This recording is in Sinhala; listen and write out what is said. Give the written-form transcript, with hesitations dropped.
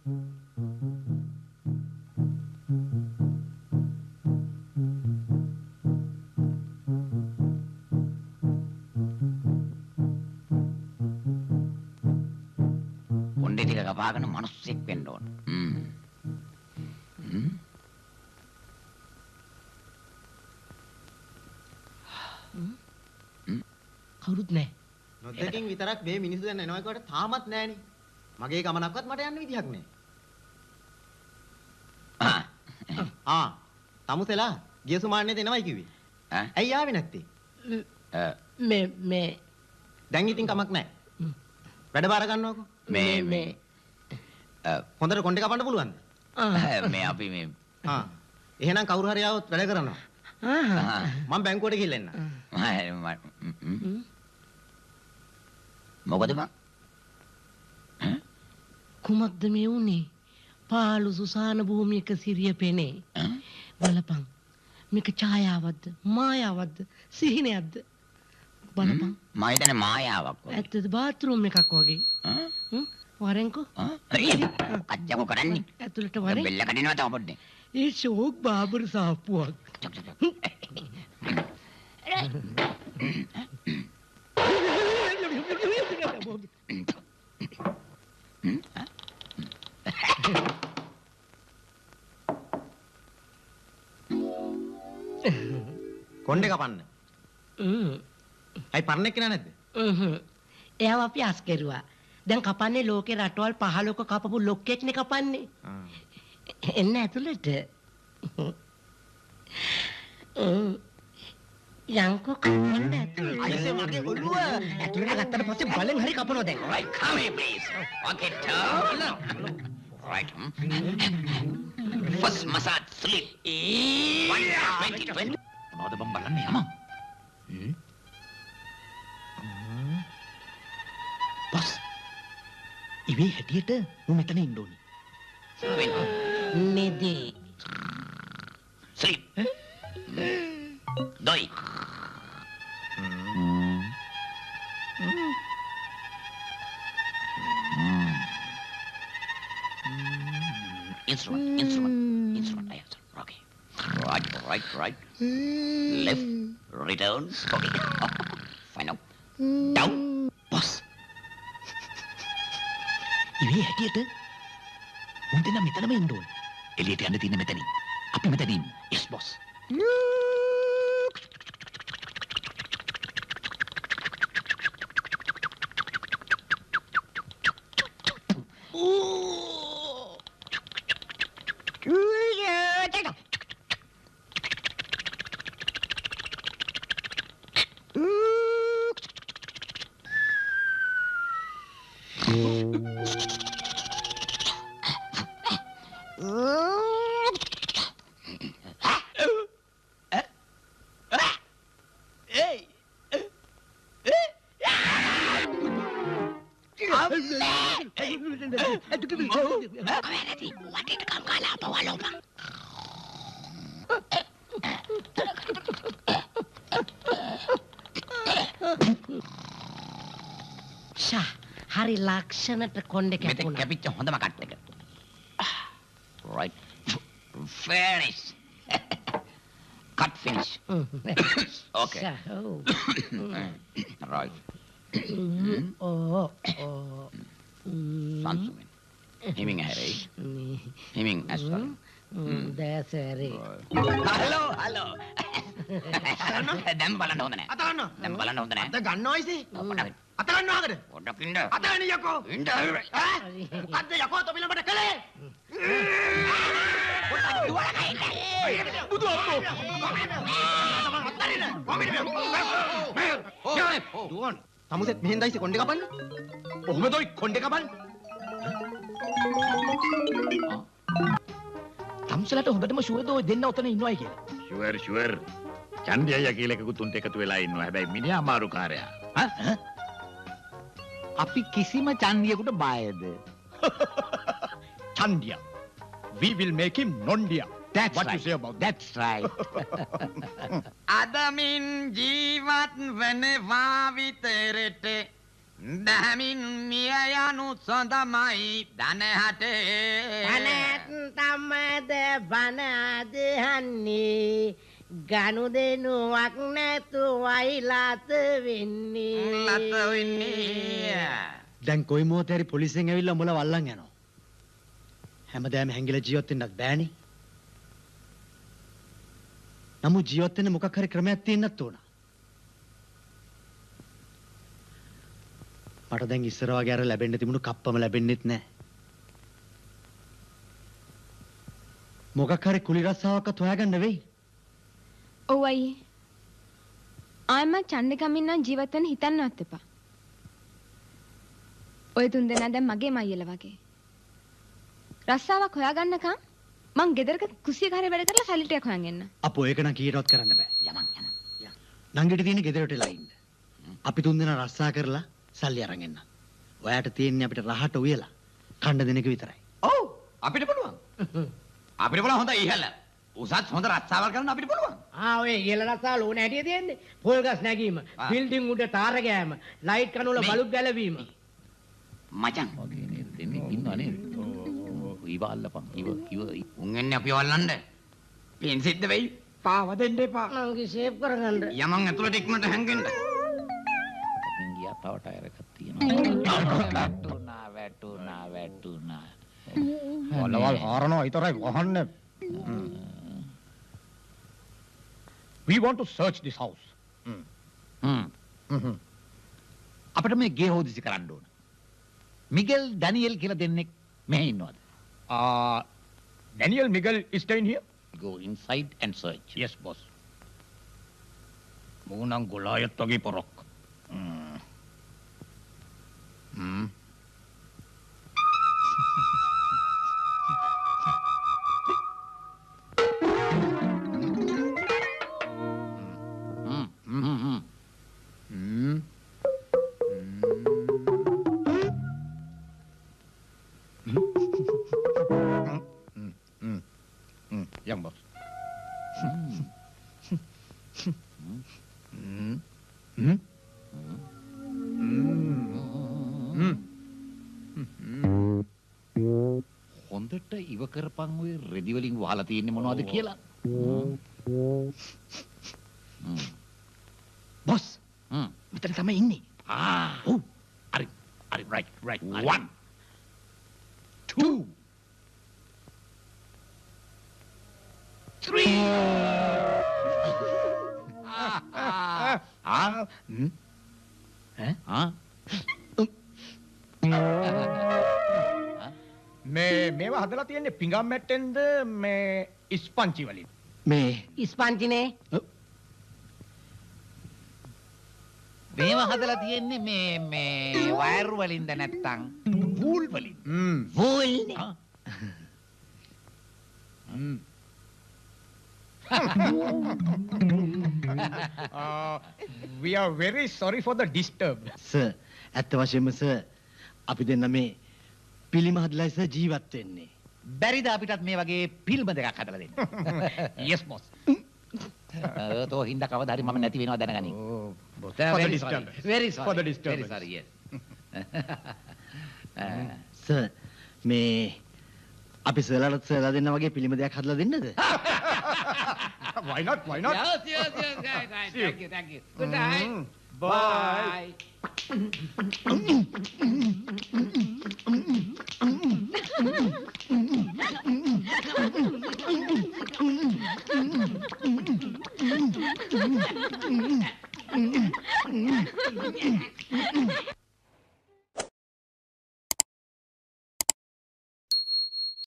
කොණ්ඩේ ටික කපාගෙන මිනිස්සෙක් වෙන්න ඕන. කවුරුත් නැහැ. නොදකින් විතරක් මේ මිනිස්සු දැන් එනවා කියවට තාමත් නැහනේ. මගේ ගමනක්වත් මට යන්න විදිහක් නැහැ. තමුසෙලා ගිය සුමාන්නේ දෙනවයි කිව්වේ. ඇයි ආවේ නැත්තේ? මේ දැන් ඉතින් කමක් නැහැ. වැඩ බාර ගන්නවකෝ. මේ හොඳට කොණ්ඩේ කපන්න පුළුවන්ද? මේ අපි මේ එහෙනම් කවුරු හරි ආවොත් වැඩ කරනවා. මම බැංකුවට ගිහින් එන්න. මොකද බං? කුමක්ද මේ උනේ? පාළු සුසාන භූමියක සිරිය පෙනේ. බලපං. මේක ඡායාවක්ද? මායාවක්ද? සිහිනයක්ද? බලපං. මම හිතන්නේ මායාවක් වගේ. ඇත්තද බාත්රූම් එකක් වගේ. වරෙන්කෝ. කච්චකෝ කරන්නේ. ඇතුළට වරෙන්. බෙල්ල කඩිනවා තව පොඩ්ඩේ. ඒ ෂෝක් බාබර් සාප්පුවක්. කොණ්ඩේ කපන්න. අයි පරණෙක් කෙනා නැද්ද? එයාව අපි අස් කෙරුවා. දැන් කපන්නේ ලෝකේ රටවල් 15ක කපපු ලොක්කෙක්නේ කපන්නේ. එන්න ඇතුළට. යංකෝ කපන්න ඇතුළට. අයිසේ මගේ ඔළුව. ඇතුළට ගත්තට පස්සේ බලෙන් හරි කපනවා දැන්. Right, come here please. Okay, turn. Right. First massage sleep. 120. මොනවද බම් බලන්නේ යම? බස්. ඉවේ හැටියට මම මෙතන ඉන්න ඕනේ. නෙදී. Sleep. Doi. Instrument. Okay. Right. Left. Return. Okay. Final. Down. Bus. ඉවේ හැටියට මුන් දෙන්න මෙතනම ඉන්න ඕනේ. එළියට යන්න තියෙන මෙතනින්. අපි මෙතනින්. Yes boss. හරි ලක්ෂණට කොණ්ඩේ කැපුණා. මෙතන කැපිච්ච හොඳම කට් එක. Right. Finish. Cut finish. Okay. Right. Sansumin. Himing Harry. Himing Aswell. That's Harry. Hello. දැන් බලන්න හොඳ නැහැ. අත ගන්න. දැන් බලන්න හොඳ නැහැ. අත ගන්නවයිසේ. අත ගන්නවද? පොඩ්ඩක් ඉන්න. අත ගන්න යකෝ. ඉන්න. මොකද්ද යකෝ තොපිලඹට කළේ? පොඩ්ඩක් දුවලා ගිහින්. බුදු අප්පෝ. දුවන්. තමුසෙත් මෙහෙන් දැයිසේ කොණ්ඩේ කපන්න. කොහොමද ඔයි කොණ්ඩේ කපන්නේ? තම්සලට හොඳටම ෂුවර්ද ඔය දෙන්න ඔතන ඉන්නවයි කියලා. ෂුවර්. චන්දි අයියා කියලා එකකුත් උන්ට එකතු වෙලා ඉන්නවා. හැබැයි මිනිහා අමාරුකාරයා. අපි කිසිම චන්දියෙකුට බයද? චන්දිය. We will make him nondia. That's What right. you say about that? That's right. අදමින් ජීවත් වනවා විතරට දහමින් මිය යනු සොඳමයි දනහටේ අනත් තමද බන අදහන්නේ ගනුදෙනුවක් නැතුවයි ලත වෙන්නේ. දැන් කොයි මොහොතේ හරි පොලිසියෙන් ඇවිල්ලා උඹලා වල්ලන් යනවා. හැමදාම හැංගිලා ජීවත් වෙන්නත් බෑනේ. නමුත් ජීවත් වෙන්න මොකක් හරි ක්‍රමයක් තියෙන්නත් ඕන. මට දැන් ඉස්සර වගේ අර ලැබෙන්න තිබුණු කප්පම ලැබෙන්නෙත් නැහැ. මොකක් හරි කුලි රස්සාවක්වත් හොයාගන්න වෙයි. ඔව් අයියේ. ආයෙම චන්දිකමින් නම් ජීවත් වෙන්න හිතන්නවත් එපා. ඔය තුන් දෙනා දැන් මගේ මයියලා වගේ. රස්සාවක් හොයාගන්නකම් මං ගෙදරක කුස්සියක හරි වැඩ කරලා සැලිටියක් හොයන් එන්න. අපෝ ඒක නම් කීයටවත් කරන්න බෑ. යමන් යන. නංගිට තියෙන ගෙදරට වෙලා ඉන්න. අපි තුන් දෙනා රස්සා කරලා සල්ලි අරන් එන්න. ඔයාට තියෙන්නේ අපිට රහට උයලා කණ්ඩ දෙනක විතරයි. ඔව් අපිට පුළුවන්. අපිට පුළුවන් හොඳ ඉහළ. උසස් හොඳ රස්සාවල් කරන්න අපිට පුළුවන්. ඔය ඉහළ රස්සාවල ඕන හැටිය තියෙන්නේ. පොල් ගස් නැගීම, බිල්ඩින් උඩ තාර ගෑම, ලයිට් කණු වල බල්බ් ගැලවීම. මචං වගේ නේද දෙන්නේ ඉන්නව නේද? ඉවල්ලපන් ඉව උන් එන්නේ අපි වල්ලන්න. පින් සිද්ධ වෙයි. පාව දෙන්න එපා. නංගි සේව් කරගන්න. යමන් ඇතුළට ඉක්මනට හැංගෙන්න. අපෙන් ගියා තව ටයර් එකක් තියෙනවා. වැටුණා. වලවල් හරනවා විතරයි වහන්නේ. We want to search this house. අපිට මේ ගේ හොදිසි කරන්න ඕන. මිගෙල් ඩැනියෙල් කියලා දෙන්නෙක් මෙහෙ ඉන්නවද? Daniel Miguel is staying here? Go inside and search. Yes, boss. මූණන් ගොලායත් වගේ පොරක්. Young boss. හොඳට ඉව කරපන් ඔය රෙදි වලින් වහලා තියෙන්නේ මොනවද කියලා. Boss. මෙතන තමයි ඉන්නේ. ඔව්. හරි. right. 1 2 3 මේවා හදලා තියෙන්නේ පිඟම් මැට්ටෙන්ද මේ ඉස්පංචි වලින්. මේ ඉස්පන්තිනේ. මේවා හදලා තියෙන්නේ මේ වයර් වලින්ද නැත්තම් වූල් වලින්. වූල්නේ. We are very sorry for the disturb. Sir ඇත්ත වශයෙන්ම සර් අපි දෙන්න මේ පිළිම හදලා සර් ජීවත් වෙන්නේ. බැරිද අපිටත් මේ වගේ ෆිල්ම් දෙකක් හදලා දෙන්න? Yes, boss. තෝ හින්දා කවදා හරි මම නැති වෙනවා දැනගනි. For the disturbance. Very sorry. For the disturbance. Very sorry, yes. Sir මේ අපි සර්ලා දෙන්න වගේ පිළිම දෙයක් හදලා දෙන්නද? Why not? Yes, guys. Thank you. Good night. Bye.